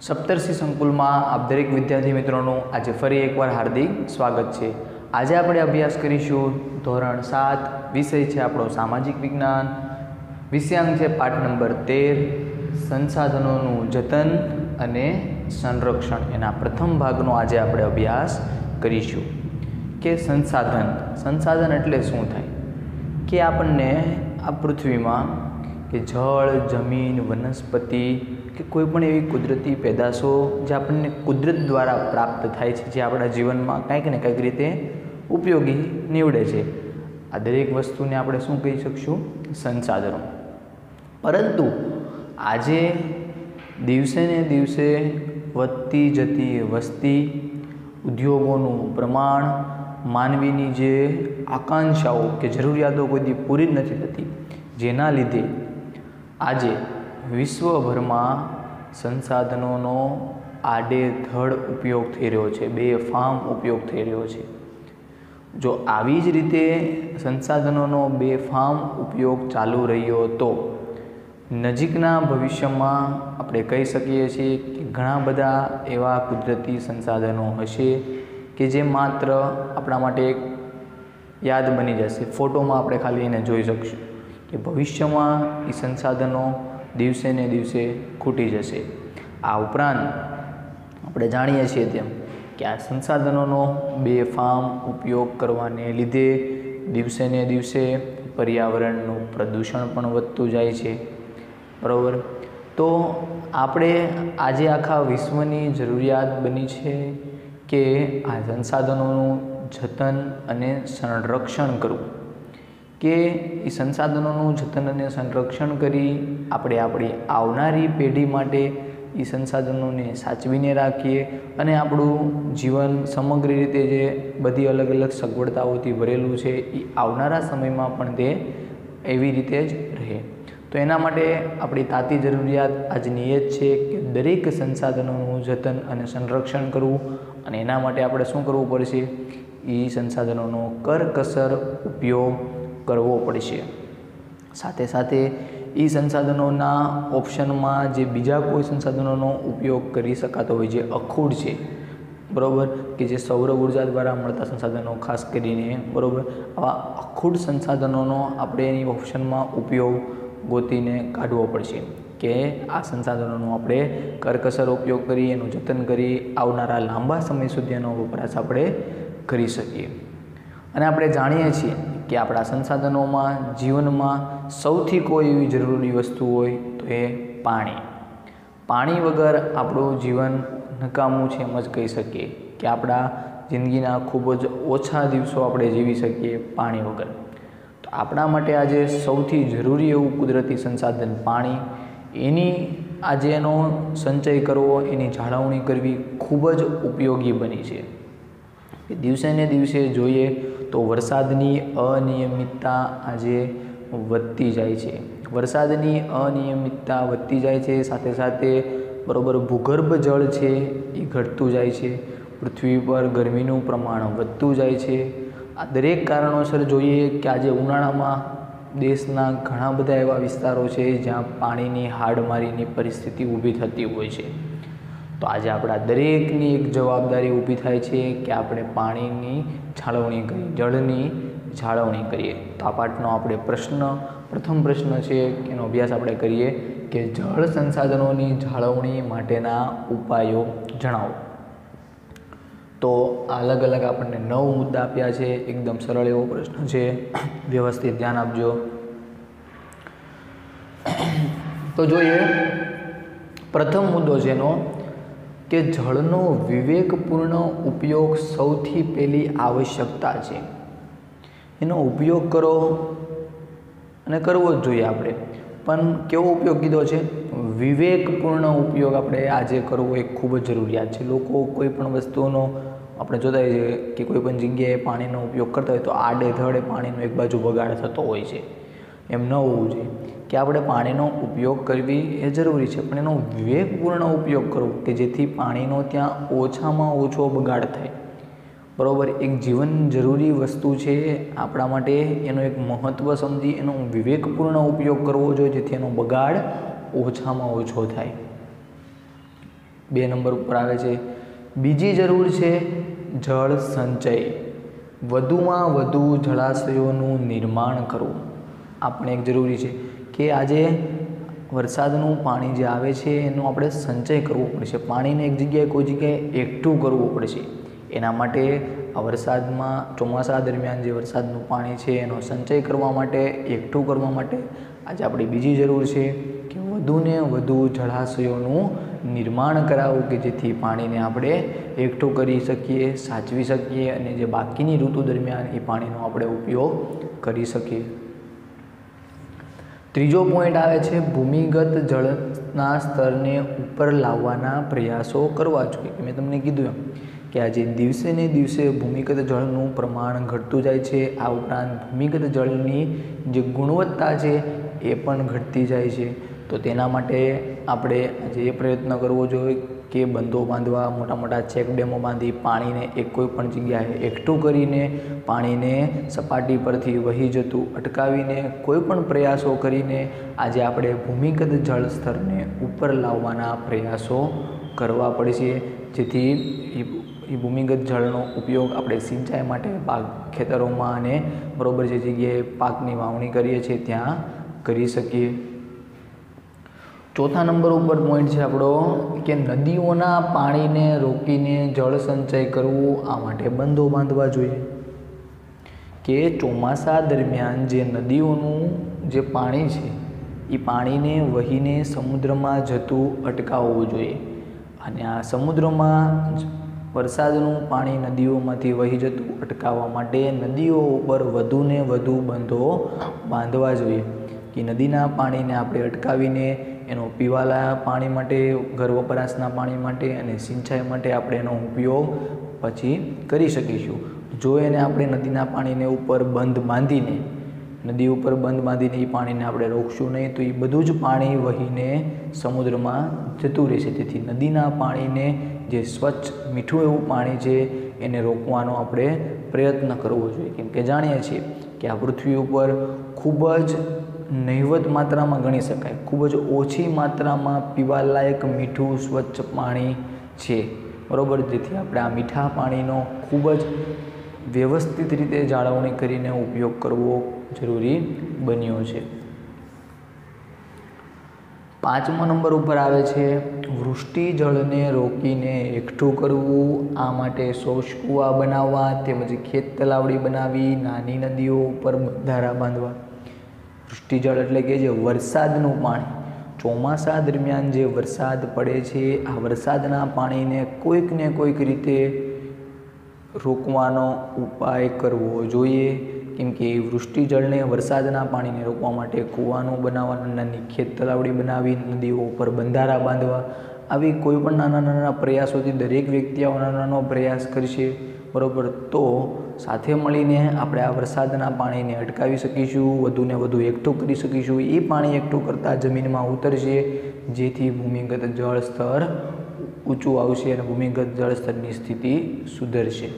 સપ્તર્ષિ સંકુલમાં આપ દરેક વિદ્યાર્થી મિત્રોનું આજે ફરી એકવાર હાર્દિક સ્વાગત છે। આજે આપણે અભ્યાસ કરીશું ધોરણ 7, વિષય છે આપણો સામાજિક વિજ્ઞાન, વિષયાંક છે પાઠ નંબર 13, સંસાધનોનું જતન અને સંરક્ષણ। એના પ્રથમ ભાગનો આજે આપણે અભ્યાસ કરીશું કે સંસાધન એટલે શું થાય કે આપણને આ પૃથ્વીમાં કે જળ, જમીન, વનસ્પતિ કે કોઈ પણ એવી કુદરતી પેદાશો જે આપણને કુદરત દ્વારા પ્રાપ્ત થાય છે, જે આપણા જીવનમાં કંઈક ને કંઈક રીતે ઉપયોગી નીવડે છે, આ દરેક વસ્તુને આપણે શું કહી શકશું? સંસાધનો। પરંતુ આજે દિવસે ને દિવસે વધતી જતી વસ્તી, ઉદ્યોગોનું પ્રમાણ, માનવીની જે આકાંક્ષાઓ કે જરૂરિયાતો કોઈથી પૂરી જ નથી થતી, જેના લીધે આજે વિશ્વભરમાં સંસાધનોનો આડેધડ ઉપયોગ થઈ રહ્યો છે, બેફામ ઉપયોગ થઈ રહ્યો છે। જો આવી જ રીતે સંસાધનોનો બેફામ ઉપયોગ ચાલુ રહ્યો તો નજીકના ભવિષ્યમાં આપણે કહી શકીએ છીએ કે ઘણા બધા એવા કુદરતી સંસાધનો હશે કે જે માત્ર આપણા માટે એક યાદ બની જશે, ફોટોમાં આપણે ખાલી એને જોઈ શકશું કે ભવિષ્યમાં એ સંસાધનો દિવસે ને દિવસે ખૂટી જશે। આ ઉપરાંત આપણે જાણીએ છીએ તેમ કે આ સંસાધનોનો બેફામ ઉપયોગ કરવાને લીધે દિવસે ને દિવસે પર્યાવરણનું પ્રદૂષણ પણ વધતું જાય છે, બરાબર। તો આપણે આજે આખા વિશ્વની જરૂરિયાત બની છે કે આ સંસાધનોનું જતન અને સંરક્ષણ કરવું, કે એ સંસાધનોનું જતન અને સંરક્ષણ કરી આપણે આપણી આવનારી પેઢી માટે એ સંસાધનોને સાચવીને રાખીએ અને આપણું જીવન સમગ્ર રીતે જે બધી અલગ અલગ સગવડતાઓથી ભરેલું છે એ આવનારા સમયમાં પણ તે એવી રીતે જ રહે। તો એના માટે આપણી તાતી જરૂરિયાત આજની એ જ છે કે દરેક સંસાધનોનું જતન અને સંરક્ષણ કરવું, અને એના માટે આપણે શું કરવું પડશે? એ સંસાધનોનો કરકસર ઉપયોગ કરવો પડશે। સાથે સાથે એ સંસાધનોના ઓપ્શનમાં જે બીજા કોઈ સંસાધનોનો ઉપયોગ કરી શકાતો હોય, જે અખૂટ છે, બરાબર, કે જે સૌર ઉર્જા દ્વારા મળતા સંસાધનો ખાસ કરીને, બરાબર, આવા અખૂટ સંસાધનોનો આપણે એની ઓપ્શનમાં ઉપયોગ ગોતીને કાઢવો પડશે કે આ સંસાધનોનો આપણે કરકસર ઉપયોગ કરી, એનું જતન કરી આવનારા લાંબા સમય સુધી એનો વપરાશ આપણે કરી શકીએ। અને આપણે જાણીએ છીએ કે આપણા સંસાધનોમાં જીવનમાં સૌથી કોઈ એવી જરૂરી વસ્તુ હોય તો એ પાણી વગર આપણું જીવન નકામું છે એમ જ કહી શકીએ કે આપણા જિંદગીના ખૂબ જ ઓછા દિવસો આપણે જીવી શકીએ પાણી વગર। તો આપણા માટે આજે સૌથી જરૂરી એવું કુદરતી સંસાધન પાણી, એની આજે એનો સંચય કરવો, એની જાળવણી કરવી ખૂબ જ ઉપયોગી બની છે। દિવસે ને દિવસે જોઈએ તો વરસાદની અનિયમિતતા આજે વધતી જાય છે, સાથે સાથે, બરાબર, ભૂગર્ભ જળ છે એ ઘટતું જાય છે, પૃથ્વી પર ગરમીનું પ્રમાણ વધતું જાય છે। આ દરેક કારણોસર જોઈએ કે આજે ઉનાળામાં દેશના ઘણા બધા એવા વિસ્તારો છે જ્યાં પાણીની હાડમારીની પરિસ્થિતિ ઊભી થતી હોય છે। તો આજે આપણા દરેકની એક જવાબદારી ઊભી થાય છે કે આપણે પાણીની જાળવણી કરીએ, જળની જાળવણી કરીએ। તો આ પાઠનો આપણે પ્રથમ પ્રશ્ન છે એનો અભ્યાસ આપણે કરીએ કે જળ સંસાધનોની જાળવણી માટેના ઉપાયો જણાવો। તો અલગ અલગ આપણને 9 મુદ્દા આપ્યા છે, એકદમ સરળ એવો પ્રશ્ન છે, વ્યવસ્થિત ધ્યાન આપજો। તો જોઈએ પ્રથમ મુદ્દો છે એનો કે જળનો વિવેકપૂર્ણ ઉપયોગ સૌથી પહેલી આવશ્યકતા છે, એનો ઉપયોગ કરો અને કરવો જ જોઈએ આપણે, પણ કેવો ઉપયોગ કીધો છે? વિવેકપૂર્ણ ઉપયોગ આપણે આજે કરવો એ ખૂબ જ જરૂરિયાત છે। લોકો કોઈ પણ વસ્તુનો આપણે જોતા હોઈએ કે કોઈ પણ જગ્યાએ પાણીનો ઉપયોગ કરતા હોય તો આડેધડે પાણીનો એક બાજુ બગાડ થતો હોય છે, એમ ન હોવું જોઈએ કે આપણે પાણીનો ઉપયોગ કરવી એ જરૂરી છે, પણ એનો વિવેકપૂર્ણ ઉપયોગ કરવો કે જેથી પાણીનો ત્યાં ઓછામાં ઓછો બગાડ થાય, બરાબર। એક જીવન જરૂરી વસ્તુ છે આપણા માટે, એનો એક મહત્ત્વ સમજી એનો વિવેકપૂર્ણ ઉપયોગ કરવો જોઈએ જેથી એનો બગાડ ઓછામાં ઓછો થાય। 2 નંબર ઉપર આવે છે બીજી જરૂર છે જળ સંચય, વધુમાં વધુ જળાશયોનું નિર્માણ કરવું. આ પણ એક જરૂરી છે કે આજે વરસાદનું પાણી જે આવે છે એનો આપણે સંચય કરવો પડશે. પાણીને એક જગ્યાએ કોઈ જગ્યાએ એકઠું કરવું પડશે. એના માટે આ વરસાદમાં ચોમાસા દરમિયાન જે વરસાદનું પાણી છે એનો સંચય કરવા માટે, એકઠું કરવા માટે આજે આપણી બીજી જરૂર છે કે વધુને વધુ જળાશયોનું નિર્માણ કરાવવું કે જેથી પાણીને આપણે એકઠું કરી શકીએ, સાચવી શકીએ અને જે બાકીની ઋતુ દરમિયાન એ પાણીનો આપણે ઉપયોગ કરી શકીએ. ત્રીજો પોઈન્ટ આવે છે ભૂમિગત જળના સ્તરને ઉપર લાવવાના પ્રયાસો કરવા જોઈએ. મેં તમને કીધું એમ કે આજે દિવસે ને દિવસે ભૂમિગત જળનું પ્રમાણ ઘટતું જાય છે. આ ઉપરાંત ભૂમિગત જળની જે ગુણવત્તા છે એ પણ ઘટતી જાય છે. તો તેના માટે આપણે આજે એ પ્રયત્ન કરવો જોઈએ કે બંધો બાંધવા, મોટા મોટા ચેકડેમો બાંધી પાણીને કોઈ પણ જગ્યાએ એકઠું કરીને પાણીને સપાટી પરથી વહી જતું અટકાવીને કોઈ પણ પ્રયાસો કરીને આજે આપણે ભૂમિગત જળ સ્તરને ઉપર લાવવાના પ્રયાસો કરવા પડશે, જેથી એ ભૂમિગત જળનો ઉપયોગ આપણે સિંચાઈ માટે ખેતરોમાં અને બરાબર જે જગ્યાએ પાકની વાવણી કરીએ છીએ ત્યાં કરી શકીએ. ચોથા નંબર ઉપર પોઈન્ટ છે આપણો કે નદીઓના પાણીને રોકીને જળ સંચય કરવું. આ માટે બંધો બાંધવા જોઈએ કે ચોમાસા દરમિયાન જે નદીઓનું જે પાણી છે એ પાણીને વહીને સમુદ્રમાં જતું અટકાવવું જોઈએ. અને આ સમુદ્રમાં વરસાદનું પાણી નદીઓમાંથી વહી જતું અટકાવવા માટે નદીઓ ઉપર વધુને વધુ બંધો બાંધવા જોઈએ કે નદીના પાણીને આપણે અટકાવીને એનો પીવાલાયક પાણી માટે, ઘર વપરાશના પાણી માટે અને સિંચાઈ માટે આપણે એનો ઉપયોગ પછી કરી શકીશું. જો એને આપણે નદીના પાણીને ઉપર બંધ બાંધીને નદી ઉપર બંધ બાંધીને એ પાણીને આપણે રોકશું નહીં તો એ બધું જ પાણી વહીને સમુદ્રમાં જતું રહેશે. તેથી નદીના પાણીને જે સ્વચ્છ મીઠું એવું પાણી છે એને રોકવાનો આપણે પ્રયત્ન કરવો જોઈએ. કેમ કે જાણીએ છીએ કે આ પૃથ્વી ઉપર ખૂબ જ નહિવત માત્રામાં ગણી શકાય, ખૂબ જ ઓછી માત્રામાં પીવાલાયક મીઠું સ્વચ્છ પાણી છે, બરાબર. જેથી આપણે આ મીઠા પાણીનો ખૂબ જ વ્યવસ્થિત રીતે જાળવણી કરીને ઉપયોગ કરવો જરૂરી બન્યો છે. 5મો નંબર ઉપર આવે છે વૃષ્ટિ જળને રોકીને એકઠું કરવું. આ માટે શૌચ કૂવા બનાવવા તેમજ ખેત તલાવડી બનાવી નાની નદીઓ ઉપર બંધારા બાંધવા. વૃષ્ટિ જળ એટલે કે જે વરસાદનું પાણી, ચોમાસા દરમિયાન જે વરસાદ પડે છે આ વરસાદના પાણીને કોઈક ને કોઈક રીતે રોકવાનો ઉપાય કરવો જોઈએ. કેમ કે વૃષ્ટિ જળને, વરસાદના પાણીને રોકવા માટે કૂવાનું બનાવવા, નાની ખેત તલાવડી બનાવી નદીઓ ઉપર બંધારા બાંધવા, આવી કોઈ પણ નાના નાના પ્રયાસોથી દરેક વ્યક્તિ આવો નાનો પ્રયાસ કરશે, બરાબર, તો સાથે મળીને આપણે આ વરસાદના પાણીને અટકાવી શકીશું, વધુને વધુ એકઠું કરી શકીશું. એ પાણી એકઠું કરતાં જમીનમાં ઉતરશે જેથી ભૂમિગત જળ સ્તર ઊંચું આવશે અને ભૂમિગત જળ સ્તરની સ્થિતિ સુધરશે.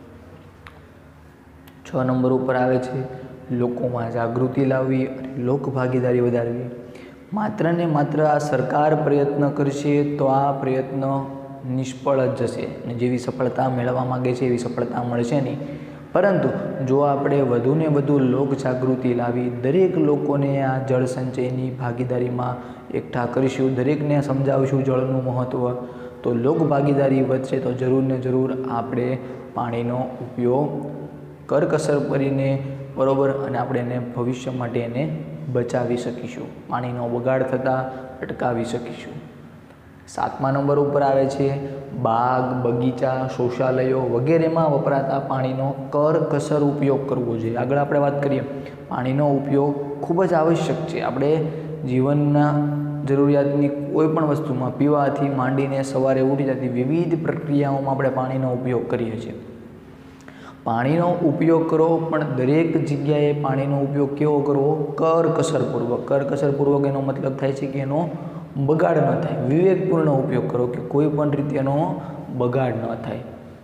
6 નંબર ઉપર આવે છે લોકોમાં જાગૃતિ લાવવી અને લોકભાગીદારી વધારવી. માત્ર ને માત્ર આ સરકાર પ્રયત્ન કરશે તો આ પ્રયત્ન નિષ્ફળ જ જશે અને જેવી સફળતા મેળવવા માગે છે એવી સફળતા મળશે નહીં. પરંતુ જો આપણે વધુને વધુ લોક જાગૃતિ લાવી દરેક લોકોને આ જળ સંચયની ભાગીદારીમાં એકઠા કરીશું, દરેકને સમજાવીશું જળનું મહત્ત્વ, તો લોક ભાગીદારી વધશે તો જરૂર ને જરૂર આપણે પાણીનો ઉપયોગ કરકસર કરીને, બરાબર, અને આપણે એને ભવિષ્ય માટે એને બચાવી શકીશું, પાણીનો બગાડ થતાં અટકાવી શકીશું. 7મા નંબર ઉપર આવે છે બાગ, બગીચા, શૌચાલયો વગેરેમાં વપરાતા પાણીનો કરકસર ઉપયોગ કરવો જોઈએ. આગળ આપણે વાત કરીએ, પાણીનો ઉપયોગ ખૂબ જ આવશ્યક છે. આપણે જીવનના જરૂરિયાતની કોઈ પણ વસ્તુમાં પીવાથી માંડીને સવારે ઉઠી જતી વિવિધ પ્રક્રિયાઓમાં આપણે પાણીનો ઉપયોગ કરીએ છીએ. પાણીનો ઉપયોગ કરો, પણ દરેક જગ્યાએ પાણીનો ઉપયોગ કેવો કરવો? કરકસરપૂર્વક. કરકસરપૂર્વક એનો મતલબ થાય છે કે એનો બગાડ ન થાય, વિવેકપૂર્ણ ઉપયોગ કરો કે કોઈ પણ રીતે એનો બગાડ ન થાય.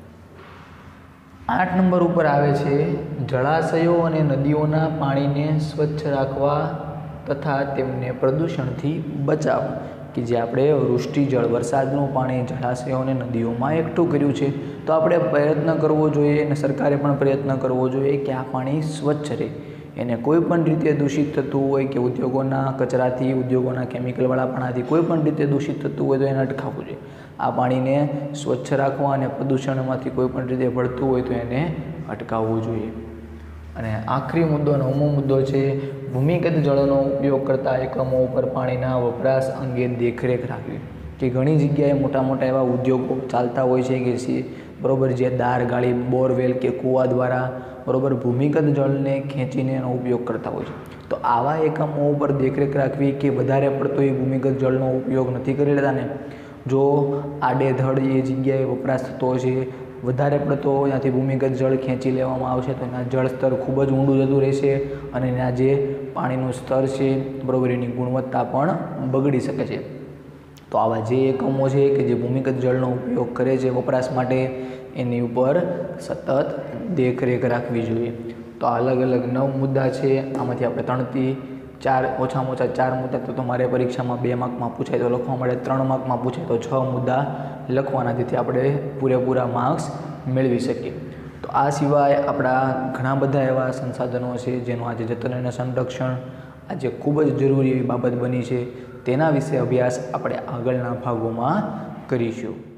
8 નંબર ઉપર આવે છે જળાશયો અને નદીઓના પાણીને સ્વચ્છ રાખવા તથા તેમને પ્રદૂષણથી બચાવવા. કે જે આપણે વૃષ્ટિજળ વરસાદનું પાણી જળાશયો અને નદીઓમાં એકઠું કર્યું છે, તો આપણે પ્રયત્ન કરવો જોઈએ અને સરકારે પણ પ્રયત્ન કરવો જોઈએ કે આ પાણી સ્વચ્છ રહે, એને કોઈ પણ રીતે દૂષિત થતું હોય કે ઉદ્યોગોના કચરાથી, ઉદ્યોગોના કેમિકલવાળા પાણીથી કોઈ પણ રીતે દૂષિત થતું હોય તો એને અટકાવવું જોઈએ. આ પાણીને સ્વચ્છ રાખવા અને પ્રદૂષણમાંથી કોઈ પણ રીતે ભળતું હોય તો એને અટકાવવું જોઈએ. અને આખરી મુદ્દો, 9મો મુદ્દો છે ભૂમિગત જળનો ઉપયોગ કરતા એકમો ઉપર પાણીના વપરાશ અંગે દેખરેખ રાખવી. કે ઘણી જગ્યાએ મોટા મોટા એવા ઉદ્યોગો ચાલતા હોય છે કે બરાબર, જે દાર ગાળી, બોરવેલ કે કૂવા દ્વારા બરાબર ભૂમિગત જળને ખેંચીને એનો ઉપયોગ કરતા હોય છે. તો આવા એકમો ઉપર દેખરેખ રાખવી કે વધારે પડતો એ ભૂમિગત જળનો ઉપયોગ નથી કરી લેતા ને, જો આડેધડ એ જગ્યાએ વપરાશ થતો હોય છે, વધારે પડતો ત્યાંથી ભૂમિગત જળ ખેંચી લેવામાં આવશે તો એના જળ સ્તર ખૂબ જ ઊંડું જતું રહેશે અને એના જે પાણીનું સ્તર છે બરાબર એની ગુણવત્તા પણ બગડી શકે છે. તો આવા જે એકમો છે કે જે ભૂમિગત જળનો ઉપયોગ કરે છે વપરાશ માટે, એની ઉપર સતત દેખરેખ રાખવી જોઈએ. તો અલગ અલગ 9 મુદ્દા છે, આમાંથી આપણે 3 થી 4 ઓછામાં ઓછા 4 મુદ્દા તો તમારે પરીક્ષામાં 2 માર્કમાં પૂછાય તો લખવા માટે, 3 માર્કમાં પૂછાય તો 6 મુદ્દા લખવાના, જેથી આપણે પૂરેપૂરા માર્ક્સ મેળવી શકીએ. તો આ સિવાય આપણા ઘણા બધા એવા સંસાધનો છે જેનું આજે જતન અને સંરક્ષણ આજે ખૂબ જ જરૂરી એવી બાબત બની છે, તેના વિશે અભ્યાસ આપણે આગળના ભાગોમાં કરીશું.